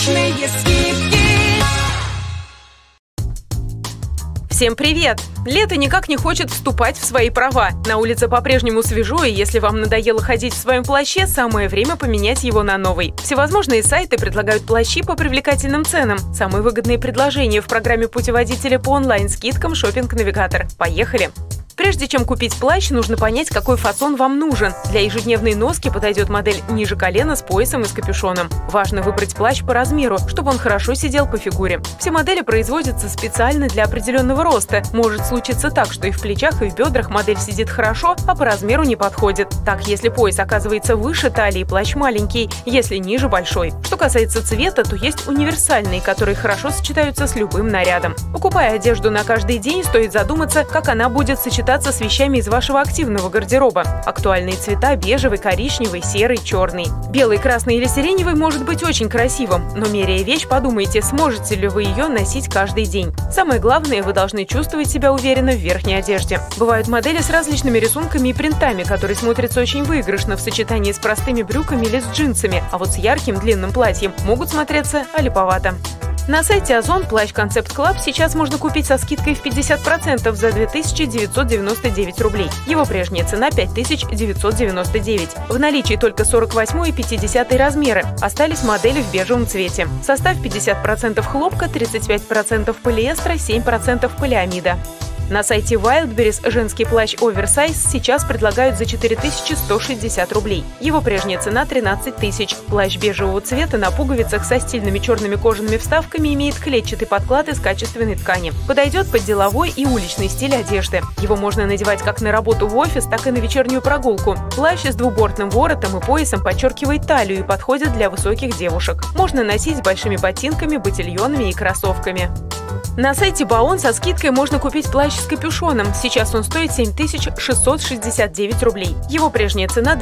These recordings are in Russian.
Отличные скидки. Всем привет! Лето никак не хочет вступать в свои права. На улице по-прежнему свежо, и если вам надоело ходить в своем плаще, самое время поменять его на новый. Всевозможные сайты предлагают плащи по привлекательным ценам. Самые выгодные предложения в программе путеводителя по онлайн-скидкам «Шоппинг-навигатор». Поехали! Прежде чем купить плащ, нужно понять, какой фасон вам нужен. Для ежедневной носки подойдет модель ниже колена с поясом и с капюшоном. Важно выбрать плащ по размеру, чтобы он хорошо сидел по фигуре. Все модели производятся специально для определенного роста. Может случиться так, что и в плечах, и в бедрах модель сидит хорошо, а по размеру не подходит. Так, если пояс оказывается выше талии, плащ маленький, если ниже – большой. Что касается цвета, то есть универсальные, которые хорошо сочетаются с любым нарядом. Покупая одежду на каждый день, стоит задуматься, как она будет сочетаться с вещами из вашего активного гардероба. Актуальные цвета – бежевый, коричневый, серый, черный. Белый, красный или сиреневый может быть очень красивым, но меряя вещь, подумайте, сможете ли вы ее носить каждый день. Самое главное, вы должны чувствовать себя уверенно в верхней одежде. Бывают модели с различными рисунками и принтами, которые смотрятся очень выигрышно в сочетании с простыми брюками или с джинсами, а вот с ярким длинным платьем могут смотреться олиповато. На сайте Озон плащ Concept Club сейчас можно купить со скидкой в 50% за 2999 рублей. Его прежняя цена 5999. В наличии только 48 и 50 размеры. Остались модели в бежевом цвете. Состав 50% хлопка, 35% полиэстера, 7% полиамида. На сайте Wildberries женский плащ оверсайз сейчас предлагают за 4160 рублей. Его прежняя цена 13 тысяч. Плащ бежевого цвета на пуговицах со стильными черными кожаными вставками имеет клетчатый подклад из качественной ткани. Подойдет под деловой и уличный стиль одежды. Его можно надевать как на работу в офис, так и на вечернюю прогулку. Плащ с двубортным воротом и поясом подчеркивает талию и подходит для высоких девушек. Можно носить с большими ботинками, ботильонами и кроссовками. На сайте Baon со скидкой можно купить плащ с капюшоном. Сейчас он стоит 7669 рублей. Его прежняя цена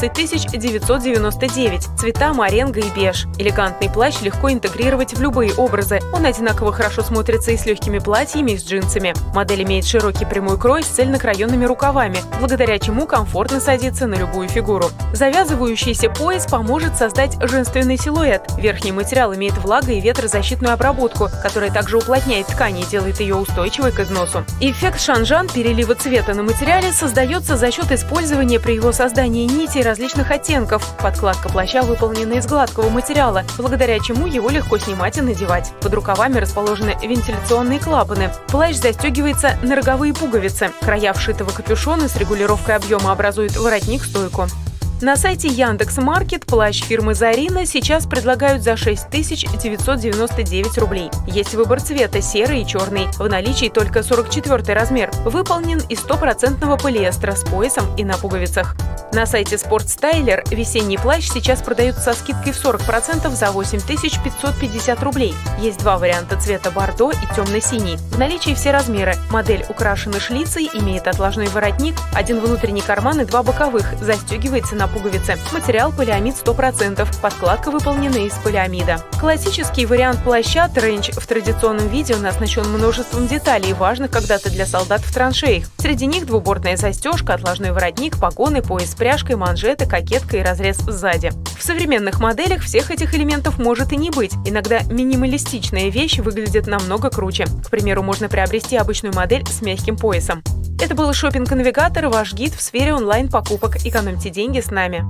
12999. Цвета моренго и беж. Элегантный плащ легко интегрировать в любые образы. Он одинаково хорошо смотрится и с легкими платьями, и с джинсами. Модель имеет широкий прямой крой с цельнокраёнными рукавами, благодаря чему комфортно садится на любую фигуру. Завязывающийся пояс поможет создать женственный силуэт. Верхний материал имеет влого- и ветрозащитную обработку, которая также уплотняет ткань и делает ее устойчивой к износу. Эффект шанжан перелива цвета на материале создается за счет использования при его создании нитей различных оттенков. Подкладка плаща выполнена из гладкого материала, благодаря чему его легко снимать и надевать. Под рукавами расположены вентиляционные клапаны. Плащ застегивается на роговые пуговицы. Края вшитого капюшона с регулировкой объема образуют воротник-стойку. На сайте Яндекс.Маркет плащ фирмы Зарина сейчас предлагают за 6999 рублей. Есть выбор цвета серый и черный. В наличии только 44 размер. Выполнен из 100% полиэстера с поясом и на пуговицах. На сайте Sportstyler весенний плащ сейчас продают со скидкой в 40% за 8550 рублей. Есть два варианта цвета бордо и темно-синий. В наличии все размеры. Модель украшена шлицей, имеет отложной воротник, один внутренний карман и два боковых. Застегивается на пуговицы. Материал полиамид 100%. Подкладка выполнена из полиамида. Классический вариант плаща тренч в традиционном виде он оснащен множеством деталей, важных когда-то для солдат в траншеях. Среди них двубортная застежка, отложной воротник, погоны, пояс с пряжкой, манжеты, кокетка и разрез сзади. В современных моделях всех этих элементов может и не быть. Иногда минималистичная вещь выглядит намного круче. К примеру, можно приобрести обычную модель с мягким поясом. Это был Шоппинг-навигатор, ваш гид в сфере онлайн-покупок. Экономьте деньги с нами.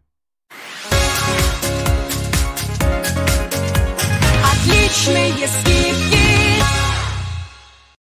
Отличные скидки.